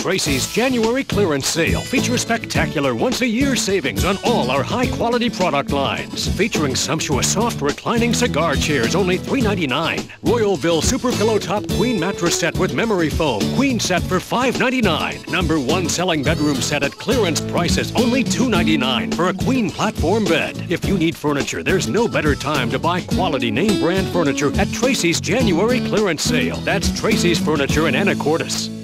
Tracy's January clearance sale features spectacular once-a-year savings on all our high-quality product lines. Featuring sumptuous soft reclining cigar chairs, only $3.99. Royalville Super Pillow Top Queen Mattress Set with memory foam, queen set for $5.99. Number one selling bedroom set at clearance prices, only $2.99 for a queen platform bed. If you need furniture, there's no better time to buy quality name brand furniture at Tracy's January clearance sale. That's Tracy's Furniture in Anacortes.